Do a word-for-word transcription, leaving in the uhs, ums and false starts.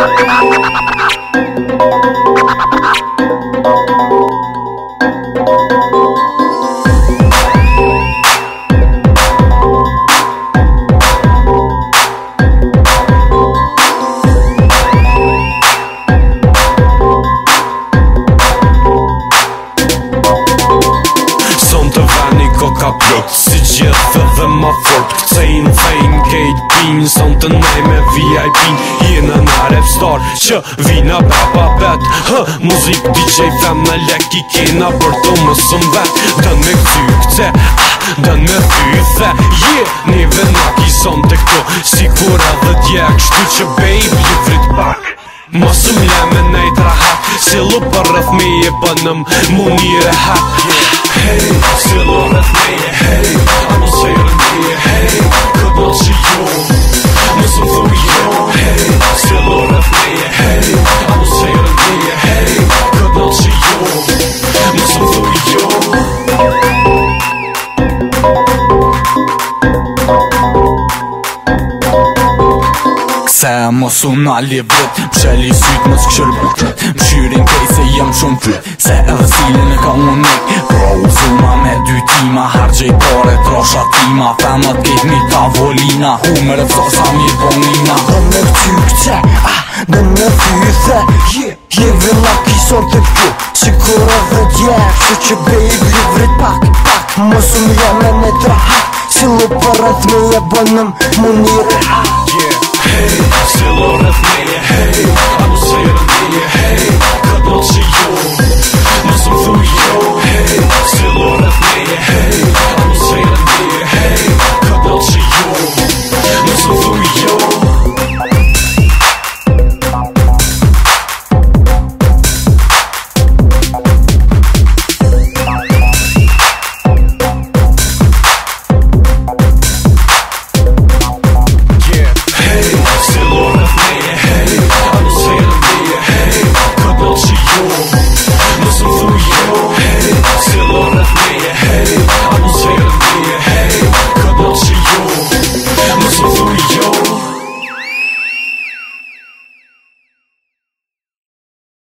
Ka plot si gjithë dhe ma fort Kcejnë fejnë kejt pinë Son të nej me V I P Jena na rap star që vina baba bet Hë, muzik D J fem në lek I kena për do më sëm vet Dën me këty këce, ah, dën me thythe Yeah, neve na kison të këto Si kur edhe djek, shtu që babe livrit pak Mosëm leme nejt rahat Silu për rëth me je bënëm Munire hat Hey, silu rëth me je Hey, amo sejrën me je Hey, këtë në që jo Mësëm thuj jo Hey, silu rëth me je Hey, amo sejrën me je Hey, këtë në që jo Mësëm thuj jo Se mos unë livrit Msheli syt mos këshër bukët Mshyrin kej se jem shumë fyt Se edhe silin e ka unik Pra u zuma me dy tima Hargjej pare trosha tima Femët kejt mi tavolina Humër e fësa mirë bonina Dën me këty këce, ah, dën me thythe Yeah, jeve na kison të kjo Si kur edhe djek Shtu që babe livrit pak, pak Mos unë jeme me trahat Silu për rëth me je bënëm Munire hat Yeah, hey, still